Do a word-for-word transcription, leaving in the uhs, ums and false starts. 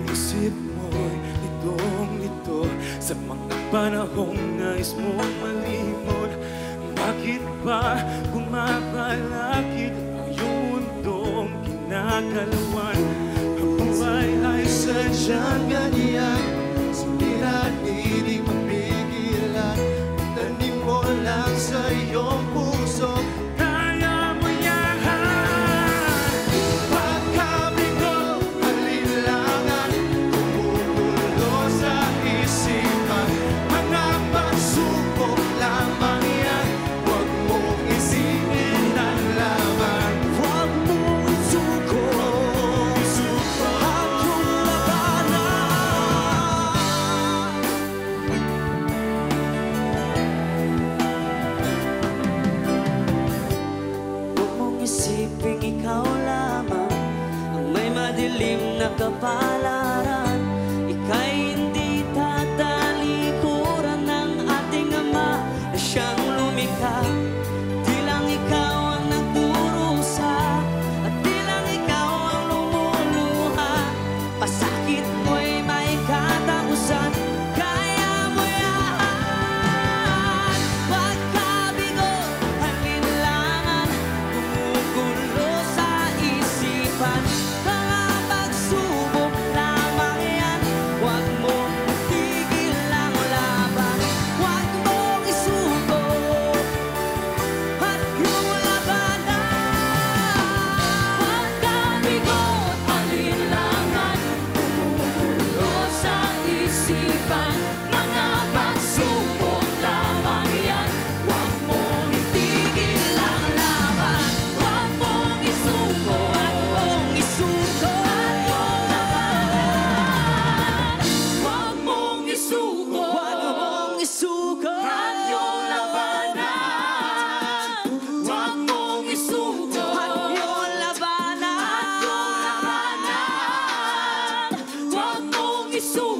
isip mo'y litong-lito sa mga panahong nais mong malimot. Bakit ba bumabalakid ang iyong mundong kinakalawan? Ang buhay ay sadyang ganyan, sumirat hindi mapigilan. Tanim mo lang sa iyong puso, kaya mo yan. Pagkabigo, alinlangan, kumukulo sa isipan. Mga pagsubok lamang yan, huwag mong isipin ang laban. Huwag mong isuko, isuko ang iyong labanan. Huwag mong isiping ikaw lamang ang may madilim na kapalaran. Ika'y hindi tatalikuran ng ating Ama na siyang lumikha. Di lang ikaw ang nagdurusa at di lang ikaw ang lumuluha. Pasakit mo'y may katapusan, kaya mo yan. Pagkabigo, alinlangan, kumukulo sa isipan. Mga pagsubok lamang yan, huwag mong tigil ang laban. Huwag mong isuko at iyong labanan. Pagkabigo, alinlangan, kumukulo sa isipan. Mga pagsubok lamang yan, huwag mong itigil ang laban. Huwag mong isuko at mong isuko at iyong labanan. Huwag mong isuko, huwag mong isuko at iyong labanan. Huwag mong isuko at iyong labanan. Huwag mong isuko.